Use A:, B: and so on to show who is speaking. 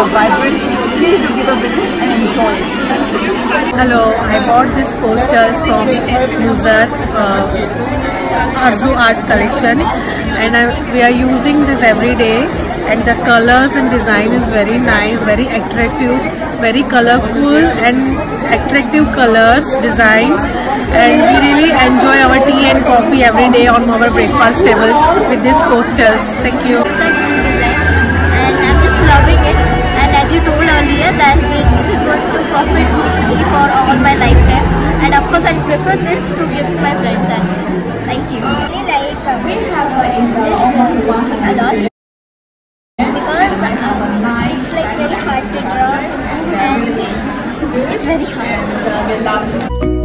A: vibrant. Please do give a visit and enjoy it.
B: Hello, I bought these posters from Buzzar, ArzooArts Collection, and we are using this every day. And the colors and design is very nice, very attractive, very colorful and attractive colors, designs, and we really enjoy our tea and coffee every day on our breakfast table with these posters. Thank you.
C: And I'm just loving it. And as you told earlier, that this is going to profit me for all my lifetime. And of course, I'll prefer this to give my friends as well. Thank you. I really like English post a lot. It's like very hard to draw and it's very hard.